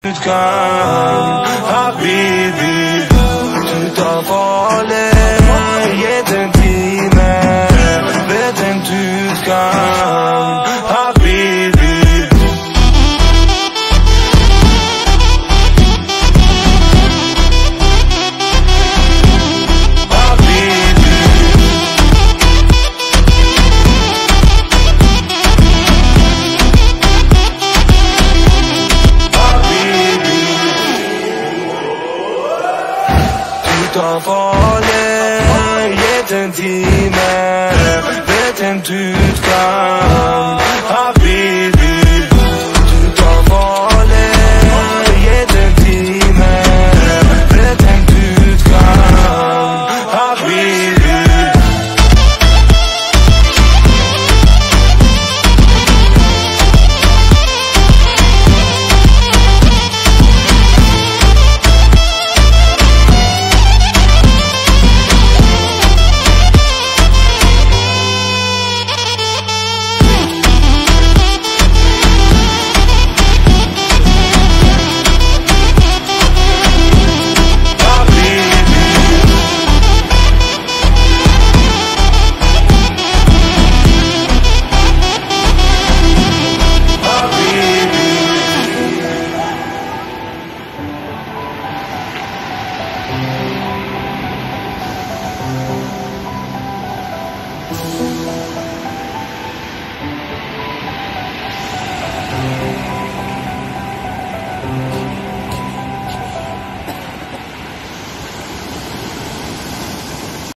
kan Habibi, du tar farlig. Gitt en time, vet en du kan Habibi. Ta farlig, gitt en time, vet en du kan Habibi, du tar farlig, gitt en time, vet en du kan Habibi.